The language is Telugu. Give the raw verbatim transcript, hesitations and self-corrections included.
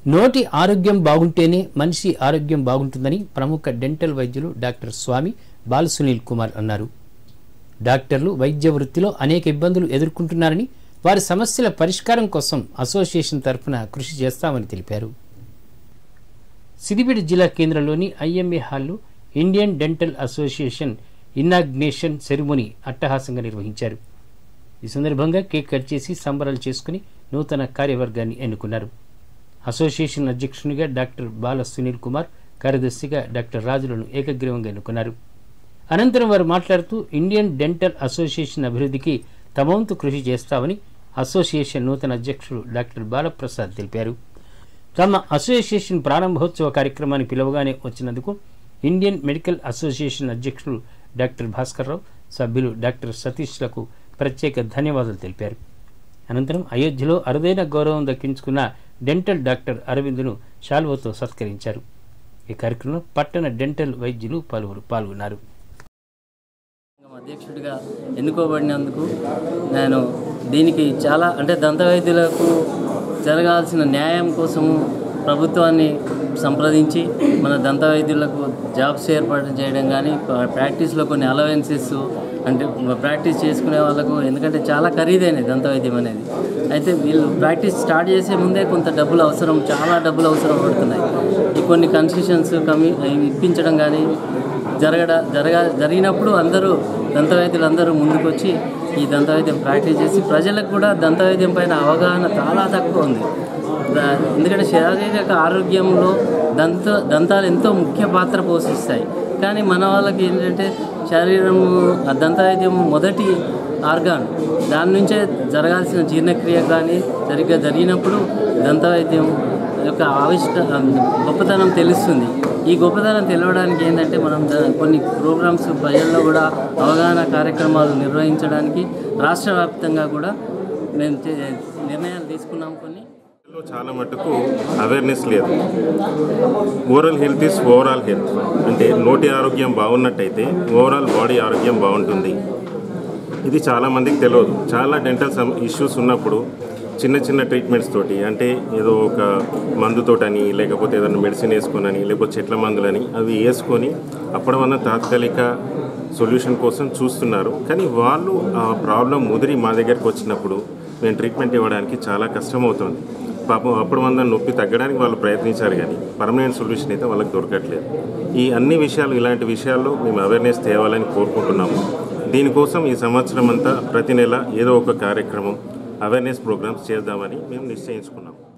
నోటి ఆరోగ్యం బాగుంటేనే మనిషి ఆరోగ్యం బాగుంటుందని ప్రముఖ డెంటల్ వైద్యులు డాక్టర్ స్వామి బాలసునీల్ కుమార్ అన్నారు. డాక్టర్లు వైద్య వృత్తిలో అనేక ఇబ్బందులు ఎదుర్కొంటున్నారని, వారి సమస్యల పరిష్కారం కోసం అసోసియేషన్ తరఫున కృషి చేస్తామని తెలిపారు. సిద్దిపేట జిల్లా కేంద్రంలోని ఐఎంఏ హాల్లో Indian dental association inauguration ceremony అట్టహాసంగా నిర్వహించారు. ఈ సందర్భంగా కేక్ కట్ చేసి సంబరాలు చేసుకుని నూతన కార్యవర్గాన్ని ఎన్నుకున్నారు. అసోసియేషన్ అధ్యక్షునిగా డాక్టర్ బాల సునీల్ కుమార్, కార్యదర్శిగా డాక్టర్ రాజులను ఏకగ్రీవంగా ఎన్నుకున్నారు. అనంతరం వారు మాట్లాడుతూ ఇండియన్ డెంటల్ అసోసియేషన్ అభివృద్ధికి తమ వంతు కృషి చేస్తామని అసోసియేషన్ నూతన అధ్యక్షుడు డాక్టర్ బాలప్రసాద్ తెలిపారు. తమ అసోసియేషన్ ప్రారంభోత్సవ కార్యక్రమాన్ని పిలవగానే వచ్చినందుకు ఇండియన్ మెడికల్ అసోసియేషన్ అధ్యక్షుడు డాక్టర్ భాస్కర్రావు, సభ్యులు డాక్టర్ సతీష్లకు ప్రత్యేక ధన్యవాదాలు తెలిపారు. అనంతరం అయోధ్యలో అరుదైన గౌరవం దక్కించుకున్న డెంటల్ డాక్టర్ అరవింద్ను శాల్వతో సత్కరించారు. ఈ కార్యక్రమంలో పట్టణ డెంటల్ వైద్యులు పలువురు పాల్గొన్నారు. అధ్యక్షుడిగా ఎన్నుకోబడినందుకు నేను దీనికి చాలా అంటే దంత వైద్యులకు జరగాల్సిన న్యాయం కోసము ప్రభుత్వాన్ని సంప్రదించి మన దంత వైద్యులకు జాబ్స్ ఏర్పాటు చేయడం కానీ, ప్రాక్టీస్లో కొన్ని అలవెన్సెస్ అంటే ప్రాక్టీస్ చేసుకునే వాళ్ళకు, ఎందుకంటే చాలా ఖరీదైనది దంత వైద్యం అనేది. అయితే వీళ్ళు ప్రాక్టీస్ స్టార్ట్ చేసే ముందే కొంత డబ్బులు అవసరం, చాలా డబ్బులు అవసరం పడుతున్నాయి. ఈ కొన్ని కన్సెషన్స్ కమి ఇప్పించడం కానీ జరగడ జరగ జరిగినప్పుడు అందరూ దంత వైద్యులు అందరూ ముందుకొచ్చి ఈ దంత వైద్యం ప్రాక్టీస్ చేసి ప్రజలకు కూడా దంత వైద్యం పైన అవగాహన చాలా తక్కువ ఉంది. ఎందుకంటే శారీరక ఆరోగ్యంలో దంత దంతాలు ఎంతో ముఖ్య పాత్ర పోషిస్తాయి. కానీ మన వాళ్ళకి ఏంటంటే శరీరము దంత వైద్యం మొదటి ఆర్గాన్, దాని నుంచే జరగాల్సిన జీర్ణక్రియ కానీ సరిగ్గా జరిగినప్పుడు దంత వైద్యం యొక్క ఆవిష్క గొప్పతనం తెలుస్తుంది. ఈ గొప్పతనం తెలవడానికి ఏంటంటే మనం కొన్ని ప్రోగ్రామ్స్ ప్రజల్లో కూడా అవగాహన కార్యక్రమాలు నిర్వహించడానికి రాష్ట్ర వ్యాప్తంగా కూడా మేము నిర్ణయాలు తీసుకున్నాం. కొన్ని చాలా మటుకు అవేర్నెస్ లేదు. Oral health is overall health. అంటే నోటి ఆరోగ్యం బాగున్నట్టయితే ఓవరాల్ బాడీ ఆరోగ్యం బాగుంటుంది. ఇది చాలామందికి తెలియదు. చాలా డెంటల్ సమ్ ఇష్యూస్ ఉన్నప్పుడు చిన్న చిన్న ట్రీట్మెంట్స్ తోటి, అంటే ఏదో ఒక మందుతోటని, లేకపోతే ఏదైనా మెడిసిన్ వేసుకొనని, లేకపోతే చెట్ల మందులని అవి వేసుకొని అప్పటివన్న తాత్కాలిక సొల్యూషన్ కోసం చూస్తున్నారు. కానీ వాళ్ళు ఆ ప్రాబ్లం ముదిరి మా దగ్గరికి వచ్చినప్పుడు మేము ట్రీట్మెంట్ ఇవ్వడానికి చాలా కష్టమవుతుంది. పాపం అప్పుడు వంద నొప్పి తగ్గడానికి వాళ్ళు ప్రయత్నించారు, కానీ పర్మనెంట్ సొల్యూషన్ అయితే వాళ్ళకి దొరకట్లేదు. ఈ అన్ని విషయాలు, ఇలాంటి విషయాల్లో మేము అవేర్నెస్ తేవాలని కోరుకుంటున్నాము. దీనికోసం ఈ సంవత్సరం అంతా ప్రతి నెల ఏదో ఒక కార్యక్రమం, అవేర్నెస్ ప్రోగ్రామ్స్ చేద్దామని మేము నిశ్చయించుకున్నాము.